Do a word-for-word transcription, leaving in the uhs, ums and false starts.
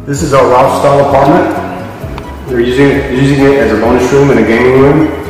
This is our Ralph style apartment. They're using it, using it as a bonus room and a gaming room.